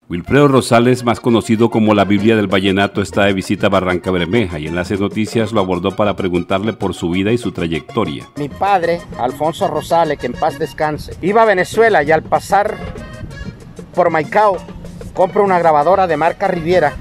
Wilfredo Rosales, más conocido como la Biblia del Vallenato, está de visita a Barrancabermeja y Enlace Noticias lo abordó para preguntarle por su vida y su trayectoria. Mi padre, Alfonso Rosales, que en paz descanse, iba a Venezuela y al pasar por Maicao compra una grabadora de marca Riviera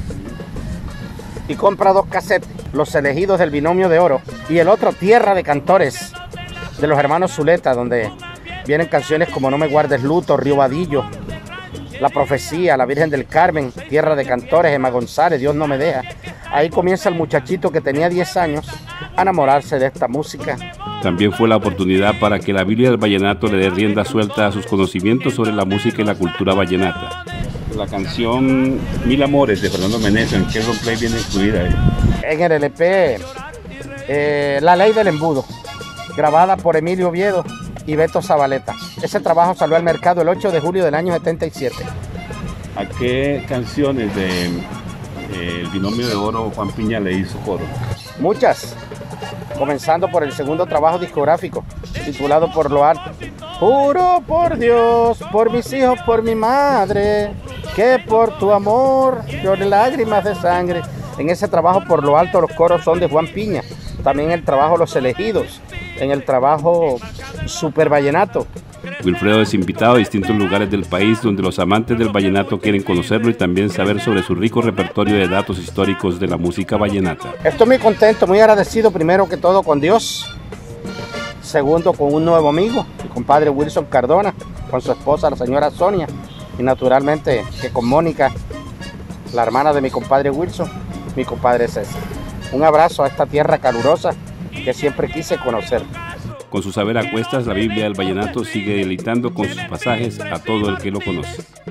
y compra 2 casetes, Los Elegidos del Binomio de Oro y el otro Tierra de Cantores de los hermanos Zuleta, donde vienen canciones como No me guardes luto, Río Vadillo, La Profecía, La Virgen del Carmen, Tierra de Cantores, Emma González, Dios no me deja. Ahí comienza el muchachito que tenía 10 años a enamorarse de esta música. También fue la oportunidad para que la Biblia del Vallenato le dé rienda suelta a sus conocimientos sobre la música y la cultura vallenata. La canción Mil Amores de Fernando Meneses, ¿en qué roleplay viene incluida ahí? En el LP, La Ley del Embudo, grabada por Emilio Oviedo y Beto Zabaleta. Ese trabajo salió al mercado el 8 de julio del año 77. ¿A qué canciones de El Binomio de Oro Juan Piña le hizo coro? Muchas, comenzando por el segundo trabajo discográfico, titulado Por lo Alto. Juro por Dios, por mis hijos, por mi madre, que por tu amor lloré lágrimas de sangre. En ese trabajo Por lo Alto los coros son de Juan Piña. También el trabajo Los Elegidos, en el trabajo Super Vallenato. Wilfredo es invitado a distintos lugares del país donde los amantes del vallenato quieren conocerlo y también saber sobre su rico repertorio de datos históricos de la música vallenata. Estoy muy contento, muy agradecido primero que todo con Dios, segundo con un nuevo amigo, mi compadre Wilson Cardona, con su esposa la señora Sonia y naturalmente que con Mónica, la hermana de mi compadre Wilson, mi compadre César. Un abrazo a esta tierra calurosa que siempre quise conocer. Con su saber a cuestas, la Biblia del Vallenato sigue deleitando con sus pasajes a todo el que lo conoce.